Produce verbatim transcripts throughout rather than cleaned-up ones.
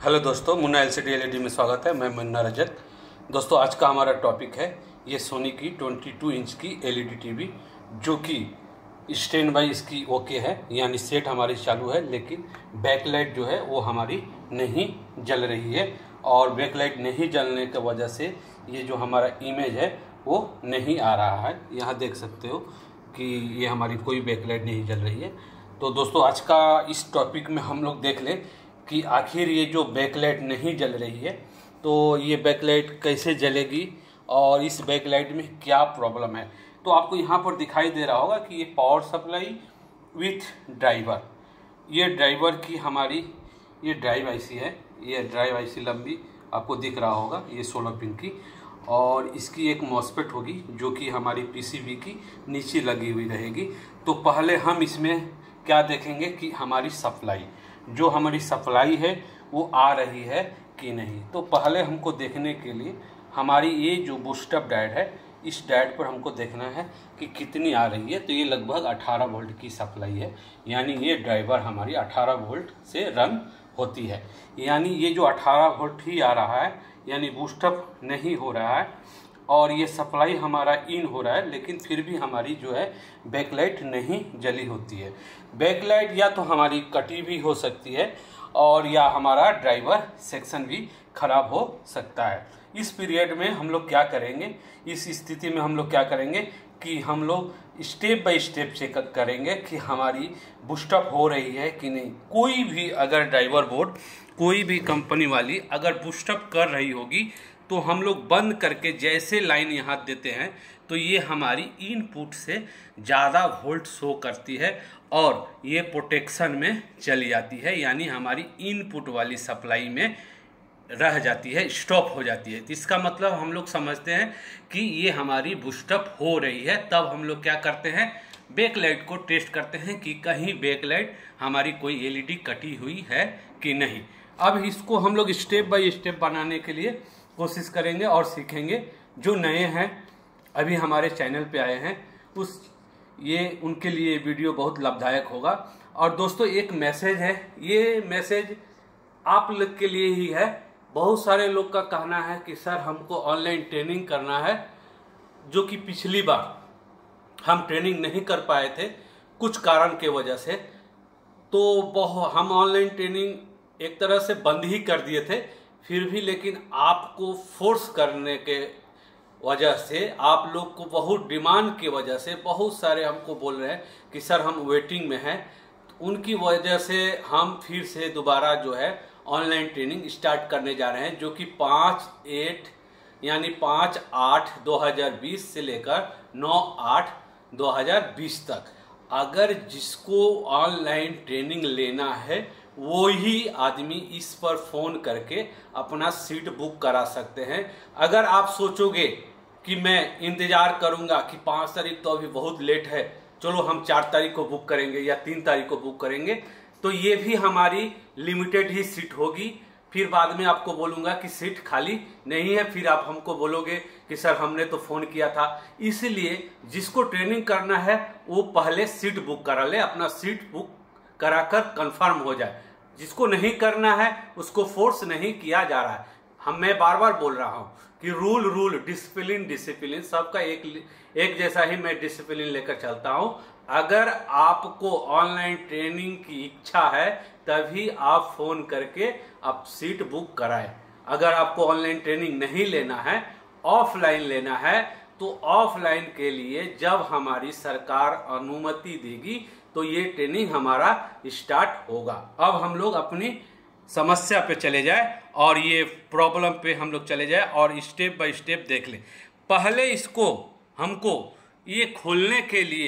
Hello दोस्तों, Munna LCD LED में स्वागत है। मैं मुन्ना रजत। दोस्तों, आज का हमारा टॉपिक है ये सोनी की बाईस इंच की एलईडी टीवी, जो कि स्टैंड बाई इसकी ओके है, यानी सेट हमारी चालू है, लेकिन बैकलाइट जो है वो हमारी नहीं जल रही है। और बैकलाइट नहीं जलने की वजह से ये जो हमारा इमेज है वो नहीं आ रहा है। यहाँ देख सकते हो कि ये हमारी कोई बैकलाइट नहीं जल रही है। तो दोस्तों, आज का इस टॉपिक में हम लोग देख लें कि आखिर ये जो बैकलाइट नहीं जल रही है तो ये बैकलाइट कैसे जलेगी और इस बैकलाइट में क्या प्रॉब्लम है। तो आपको यहाँ पर दिखाई दे रहा होगा कि ये पावर सप्लाई विथ ड्राइवर, ये ड्राइवर की हमारी ये ड्राइव आईसी है। ये ड्राइव आईसी लंबी आपको दिख रहा होगा, ये सोलह पिन की, और इसकी एक मॉसफेट होगी जो कि हमारी पीसीबी की नीचे लगी हुई रहेगी। तो पहले हम इसमें क्या देखेंगे कि हमारी सप्लाई जो हमारी सप्लाई है वो आ रही है कि नहीं। तो पहले हमको देखने के लिए हमारी ये जो बूस्टअप डायोड है, इस डायोड पर हमको देखना है कि कितनी आ रही है। तो ये लगभग अठारह वोल्ट की सप्लाई है, यानी ये ड्राइवर हमारी अठारह वोल्ट से रन होती है। यानी ये जो अठारह वोल्ट ही आ रहा है, यानी बूस्टअप नहीं हो रहा है और ये सप्लाई हमारा इन हो रहा है, लेकिन फिर भी हमारी जो है बैकलाइट नहीं जली होती है। बैकलाइट या तो हमारी कटी भी हो सकती है और या हमारा ड्राइवर सेक्शन भी खराब हो सकता है। इस पीरियड में हम लोग क्या करेंगे, इस स्थिति में हम लोग क्या करेंगे कि हम लोग स्टेप बाय स्टेप चेक करेंगे कि हमारी बूस्टअप हो रही है कि नहीं। कोई भी अगर ड्राइवर बोर्ड, कोई भी कंपनी वाली अगर बूस्टअप कर रही होगी तो हम लोग बंद करके जैसे लाइन यहाँ देते हैं तो ये हमारी इनपुट से ज़्यादा वोल्ट शो करती है और ये प्रोटेक्शन में चली जाती है, यानी हमारी इनपुट वाली सप्लाई में रह जाती है, स्टॉप हो जाती है। तो इसका मतलब हम लोग समझते हैं कि ये हमारी बूस्टअप हो रही है। तब हम लोग क्या करते हैं, बैकलाइट को टेस्ट करते हैं कि कहीं बैकलाइट हमारी कोई एलईडी कटी हुई है कि नहीं। अब इसको हम लोग स्टेप बाय स्टेप बनाने के लिए कोशिश करेंगे और सीखेंगे। जो नए हैं, अभी हमारे चैनल पे आए हैं, उस ये उनके लिए वीडियो बहुत लाभदायक होगा। और दोस्तों, एक मैसेज है, ये मैसेज आप लोग के लिए ही है। बहुत सारे लोग का कहना है कि सर हमको ऑनलाइन ट्रेनिंग करना है, जो कि पिछली बार हम ट्रेनिंग नहीं कर पाए थे कुछ कारण के वजह से। तो बहुत हम ऑनलाइन ट्रेनिंग एक तरह से बंद ही कर दिए थे, फिर भी लेकिन आपको फोर्स करने के वजह से, आप लोग को बहुत डिमांड की वजह से बहुत सारे हमको बोल रहे हैं कि सर हम वेटिंग में हैं। उनकी वजह से हम फिर से दोबारा जो है ऑनलाइन ट्रेनिंग स्टार्ट करने जा रहे हैं, जो कि पाँच एट यानी पाँच आठ दो हज़ार बीस से लेकर नौ आठ दो हज़ार बीस तक। अगर जिसको ऑनलाइन ट्रेनिंग लेना है वो ही आदमी इस पर फ़ोन करके अपना सीट बुक करा सकते हैं। अगर आप सोचोगे कि मैं इंतज़ार करूंगा कि पाँच तारीख तो अभी बहुत लेट है, चलो हम चार तारीख को बुक करेंगे या तीन तारीख को बुक करेंगे, तो ये भी हमारी लिमिटेड ही सीट होगी। फिर बाद में आपको बोलूँगा कि सीट खाली नहीं है, फिर आप हमको बोलोगे कि सर हमने तो फ़ोन किया था। इसलिए जिसको ट्रेनिंग करना है वो पहले सीट बुक करा ले, अपना सीट बुक कराकर कंफर्म हो जाए। जिसको नहीं करना है उसको फोर्स नहीं किया जा रहा है। हम मैं बार बार बोल रहा हूँ कि रूल रूल डिसिप्लिन डिसिप्लिन सबका एक एक जैसा ही मैं डिसिप्लिन लेकर चलता हूँ। अगर आपको ऑनलाइन ट्रेनिंग की इच्छा है तभी आप फोन करके आप सीट बुक कराएं। अगर आपको ऑनलाइन ट्रेनिंग नहीं लेना है, ऑफलाइन लेना है, तो ऑफलाइन के लिए जब हमारी सरकार अनुमति देगी तो ये ट्रेनिंग हमारा स्टार्ट होगा। अब हम लोग अपनी समस्या पे चले जाए और ये प्रॉब्लम पे हम लोग चले जाए और स्टेप बाय स्टेप देख लें। पहले इसको हमको ये खोलने के लिए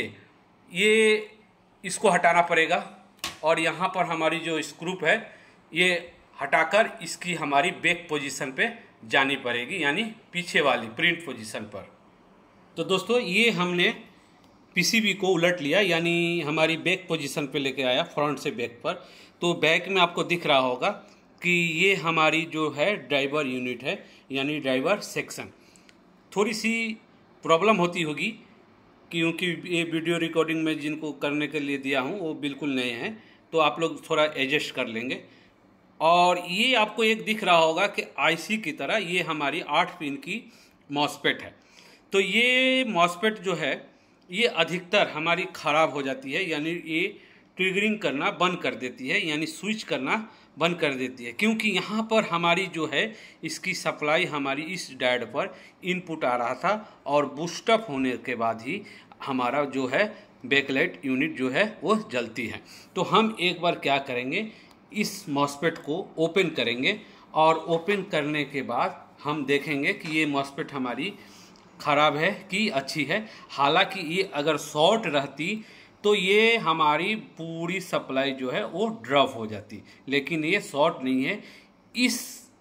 ये इसको हटाना पड़ेगा और यहाँ पर हमारी जो स्क्रू है ये हटाकर इसकी हमारी बैक पोजीशन पे जानी पड़ेगी, यानी पीछे वाली प्रिंट पोजीशन पर। तो दोस्तों, ये हमने पीसीबी को उलट लिया, यानी हमारी बैक पोजीशन पे लेके आया, फ्रंट से बैक पर। तो बैक में आपको दिख रहा होगा कि ये हमारी जो है ड्राइवर यूनिट है, यानी ड्राइवर सेक्शन। थोड़ी सी प्रॉब्लम होती होगी क्योंकि ये वीडियो रिकॉर्डिंग में जिनको करने के लिए दिया हूँ वो बिल्कुल नए हैं, तो आप लोग थोड़ा एडजस्ट कर लेंगे। और ये आपको एक दिख रहा होगा कि आईसी की तरह ये हमारी आठ पिन की मॉसफेट है। तो ये मॉसफेट जो है ये अधिकतर हमारी ख़राब हो जाती है, यानी ये ट्रिगरिंग करना बंद कर देती है, यानी स्विच करना बंद कर देती है, क्योंकि यहाँ पर हमारी जो है इसकी सप्लाई हमारी इस डायोड पर इनपुट आ रहा था और बूस्टअप होने के बाद ही हमारा जो है बैकलाइट यूनिट जो है वो जलती है। तो हम एक बार क्या करेंगे, इस मॉसफेट को ओपन करेंगे और ओपन करने के बाद हम देखेंगे कि ये मॉसफेट हमारी ख़राब है कि अच्छी है। हालांकि ये अगर शॉर्ट रहती तो ये हमारी पूरी सप्लाई जो है वो ड्रॉप हो जाती, लेकिन ये शॉर्ट नहीं है। इस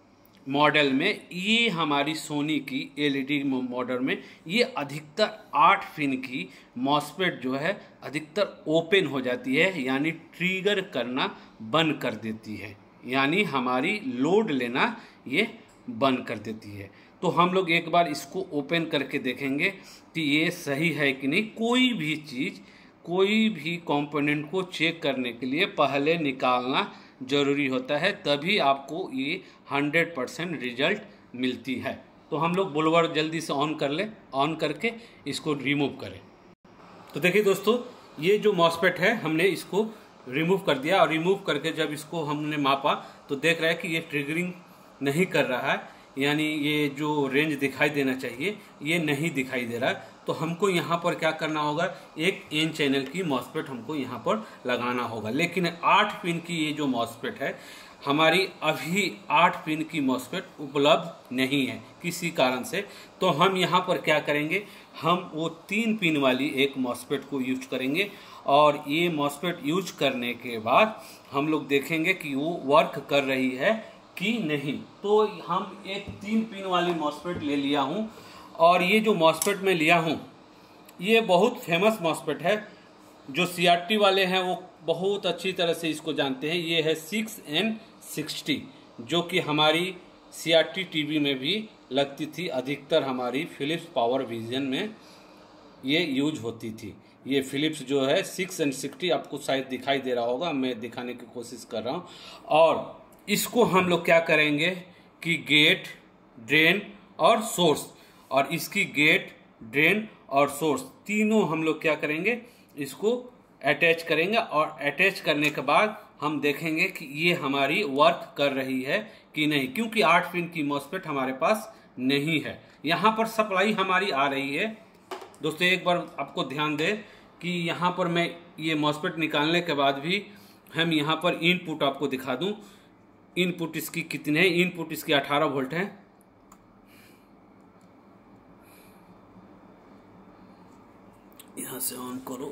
मॉडल में ये हमारी सोनी की एलईडी मॉडल में ये अधिकतर आठ पिन की मॉसफेट जो है अधिकतर ओपन हो जाती है, यानी ट्रिगर करना बंद कर देती है, यानी हमारी लोड लेना ये बंद कर देती है। तो हम लोग एक बार इसको ओपन करके देखेंगे कि ये सही है कि नहीं। कोई भी चीज़, कोई भी कंपोनेंट को चेक करने के लिए पहले निकालना ज़रूरी होता है, तभी आपको ये हंड्रेड परसेंट रिजल्ट मिलती है। तो हम लोग बुलवर जल्दी से ऑन कर लें, ऑन करके इसको रिमूव करें। तो देखिए दोस्तों, ये जो मॉसफेट है हमने इसको रिमूव कर दिया और रिमूव करके जब इसको हमने मापा तो देख रहा है कि ये ट्रिगरिंग नहीं कर रहा है, यानी ये जो रेंज दिखाई देना चाहिए ये नहीं दिखाई दे रहा है। तो हमको यहाँ पर क्या करना होगा, एक एन चैनल की मॉसफेट हमको यहाँ पर लगाना होगा। लेकिन आठ पिन की ये जो मॉसफेट है हमारी अभी आठ पिन की मॉसफेट उपलब्ध नहीं है किसी कारण से। तो हम यहाँ पर क्या करेंगे, हम वो तीन पिन वाली एक मॉसफेट को यूज करेंगे और ये मॉसफेट यूज करने के बाद हम लोग देखेंगे कि वो वर्क कर रही है कि नहीं। तो हम एक तीन पिन वाली मॉसफेट ले लिया हूँ और ये जो मॉसफेट मैं लिया हूँ ये बहुत फेमस मॉसफेट है। जो सीआरटी वाले हैं वो बहुत अच्छी तरह से इसको जानते हैं। ये है सिक्स एन सिक्सटी, जो कि हमारी सीआरटी टीवी में भी लगती थी, अधिकतर हमारी फिलिप्स पावर विजन में ये यूज होती थी। ये फिलिप्स जो है सिक्स एन सिक्सटी आपको शायद दिखाई दे रहा होगा, मैं दिखाने की कोशिश कर रहा हूँ। और इसको हम लोग क्या करेंगे कि गेट, ड्रेन और सोर्स, और इसकी गेट, ड्रेन और सोर्स तीनों हम लोग क्या करेंगे, इसको अटैच करेंगे और अटैच करने के बाद हम देखेंगे कि ये हमारी वर्क कर रही है कि नहीं, क्योंकि आठ पिन की मॉसफेट हमारे पास नहीं है। यहाँ पर सप्लाई हमारी आ रही है। दोस्तों एक बार आपको ध्यान दें कि यहाँ पर मैं ये मॉसफेट निकालने के बाद भी हम यहाँ पर इनपुट आपको दिखा दूँ। इनपुट इसकी कितने हैं, इनपुट इसकी अठारह वोल्ट है। यहां से ऑन करो।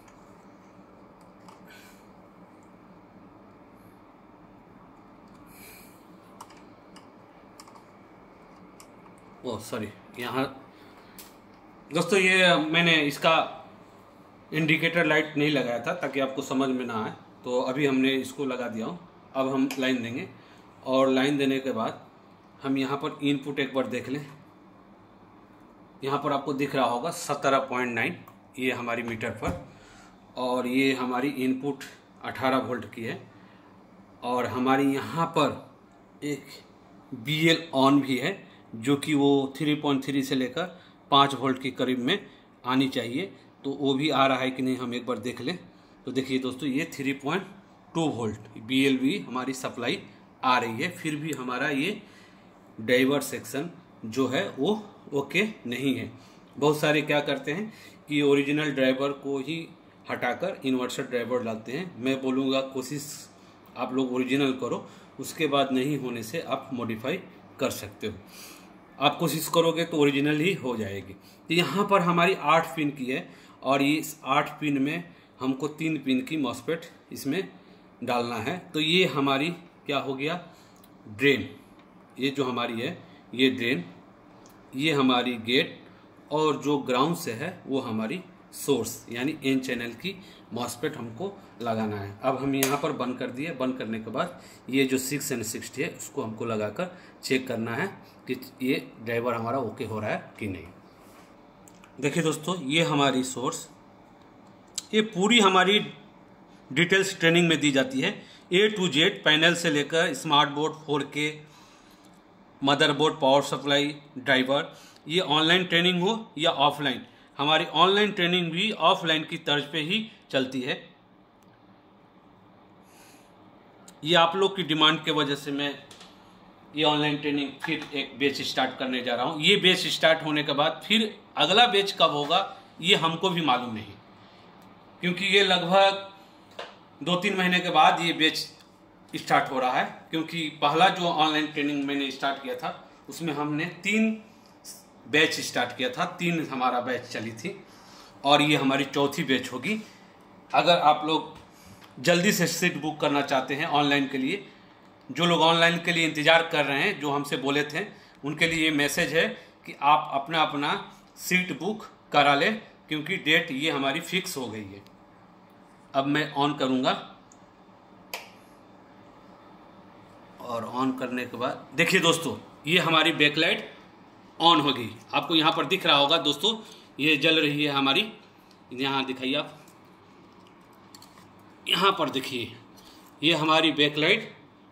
ओ सॉरी, यहाँ दोस्तों ये मैंने इसका इंडिकेटर लाइट नहीं लगाया था ताकि आपको समझ में ना आए, तो अभी हमने इसको लगा दिया हूँ। अब हम लाइन देंगे और लाइन देने के बाद हम यहाँ पर इनपुट एक बार देख लें। यहाँ पर आपको दिख रहा होगा सत्रह पॉइंट नाइन, ये हमारी मीटर पर, और ये हमारी इनपुट अठारह वोल्ट की है। और हमारी यहाँ पर एक बी एल ऑन भी है, जो कि वो थ्री पॉइंट थ्री से लेकर पाँच वोल्ट के करीब में आनी चाहिए। तो वो भी आ रहा है कि नहीं हम एक बार देख लें। तो देखिए दोस्तों, ये three point two volt B L V हमारी सप्लाई आ रही है। फिर भी हमारा ये डाइवर्ट सेक्शन जो है वो ओके नहीं है। बहुत सारे क्या करते हैं कि ओरिजिनल ड्राइवर को ही हटाकर इन्वर्टर ड्राइवर डालते हैं। मैं बोलूँगा कोशिश आप लोग ओरिजिनल करो, उसके बाद नहीं होने से आप मॉडिफाई कर सकते हो। आप कोशिश करोगे तो ओरिजिनल ही हो जाएगी। तो यहाँ पर हमारी आठ पिन की है और इस आठ पिन में हमको तीन पिन की मॉसफेट इसमें डालना है। तो ये हमारी क्या हो गया, ड्रेन, ये जो हमारी है ये ड्रेन, ये हमारी गेट, और जो ग्राउंड से है वो हमारी सोर्स, यानी एन चैनल की मॉसफेट हमको लगाना है। अब हम यहाँ पर बंद कर दिए। बंद करने के बाद ये जो सिक्स एन सिक्सटी है उसको हमको लगाकर चेक करना है कि ये ड्राइवर हमारा ओके हो रहा है कि नहीं। देखिए दोस्तों, ये हमारी सोर्स, ये पूरी हमारी डिटेल्स ट्रेनिंग में दी जाती है। ए टू जेड पैनल से लेकर smart board, four K, motherboard, power supply, driver, ये ऑनलाइन ट्रेनिंग हो या ऑफलाइन, हमारी ऑनलाइन ट्रेनिंग भी ऑफलाइन की तर्ज पे ही चलती है। ये आप लोग की डिमांड के वजह से मैं ये ऑनलाइन ट्रेनिंग फिर एक बैच स्टार्ट करने जा रहा हूँ। ये बैच स्टार्ट होने के बाद फिर अगला बैच कब होगा ये हमको भी मालूम नहीं, क्योंकि ये लगभग दो तीन महीने के बाद ये बैच स्टार्ट हो रहा है। क्योंकि पहला जो ऑनलाइन ट्रेनिंग मैंने स्टार्ट किया था उसमें हमने तीन बैच स्टार्ट किया था, तीन हमारा बैच चली थी और ये हमारी चौथी बैच होगी। अगर आप लोग जल्दी से सीट बुक करना चाहते हैं ऑनलाइन के लिए, जो लोग ऑनलाइन के लिए इंतज़ार कर रहे हैं, जो हमसे बोले थे, उनके लिए ये मैसेज है कि आप अपना अपना सीट बुक करा लें, क्योंकि डेट ये हमारी फिक्स हो गई है। अब मैं ऑन करूँगा और ऑन करने के बाद देखिए दोस्तों, ये हमारी बैकलाइट ऑन हो गई। आपको यहाँ पर दिख रहा होगा दोस्तों, ये जल रही है हमारी। यहाँ दिखाइए आप, यहाँ पर देखिए, ये हमारी बैकलाइट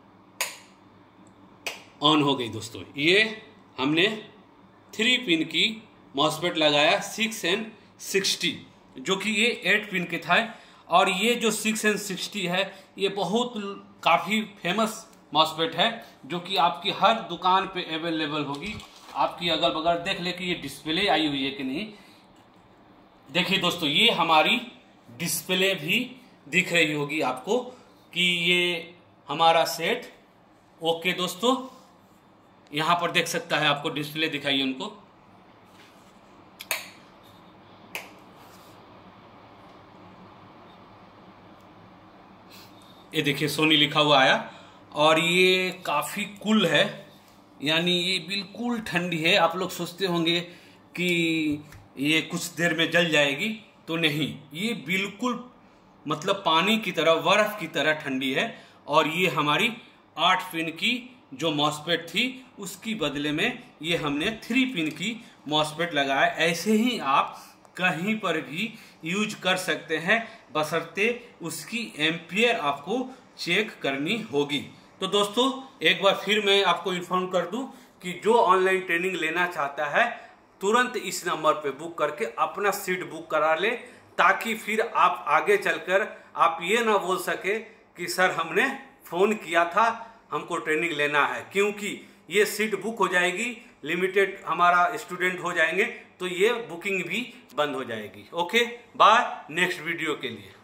ऑन हो गई दोस्तों। ये हमने थ्री पिन की मॉसफेट लगाया सिक्स एन सिक्सटी, जो कि ये एट पिन के था। और ये जो सिक्स एन सिक्सटी है ये बहुत काफ़ी फेमस मॉसफेट है, जो कि आपकी हर दुकान पे अवेलेबल होगी। आपकी अगल बगल देख ले कि ये डिस्प्ले आई हुई है कि नहीं। देखिए दोस्तों, ये हमारी डिस्प्ले भी दिख रही होगी आपको कि ये हमारा सेट ओके दोस्तों। यहाँ पर देख सकता है, आपको डिस्प्ले दिखाइए उनको। ये देखिए सोनी लिखा हुआ आया और ये काफ़ी कूल है, यानी ये बिल्कुल ठंडी है। आप लोग सोचते होंगे कि ये कुछ देर में जल जाएगी, तो नहीं, ये बिल्कुल मतलब पानी की तरह, बर्फ की तरह ठंडी है। और ये हमारी आठ पिन की जो मॉसफेट थी उसकी बदले में ये हमने थ्री पिन की मॉसफेट लगाया। ऐसे ही आप कहीं पर भी यूज कर सकते हैं, बशर्ते उसकी एम्पियर आपको चेक करनी होगी। तो दोस्तों एक बार फिर मैं आपको इन्फॉर्म कर दूं कि जो ऑनलाइन ट्रेनिंग लेना चाहता है तुरंत इस नंबर पे बुक करके अपना सीट बुक करा ले, ताकि फिर आप आगे चलकर आप ये ना बोल सके कि सर हमने फ़ोन किया था, हमको ट्रेनिंग लेना है। क्योंकि ये सीट बुक हो जाएगी, लिमिटेड हमारा स्टूडेंट हो जाएंगे, तो ये बुकिंग भी बंद हो जाएगी। ओके, बाय, नेक्स्ट वीडियो के लिए।